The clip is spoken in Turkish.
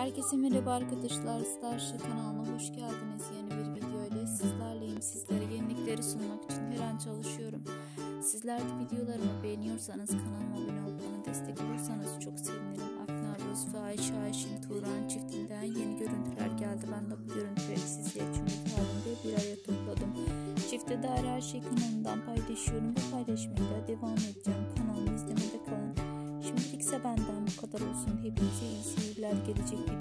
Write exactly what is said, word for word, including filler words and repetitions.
Herkese merhaba arkadaşlar, Starship kanalına hoş geldiniz. Yeni bir video ile sizlerleyim. Sizlere yenilikleri sunmak için her an çalışıyorum. Sizler de videolarımı beğeniyorsanız kanalıma abone olup bana destek olursanız çok sevinirim. Akna Rus ve Ayşe Ayşin Turan çiftinden yeni görüntüler geldi. Ben de bu görüntüleri sizler için bir halinde bir araya topladım. Çifte dair her şey kanalımdan paylaşıyorum ve paylaşmaya devam edeceğim. Kanalımı izlemede kalın. Şimdilik ise benden bu kadar olsun. Hepinize iyi seyirler. Gelecek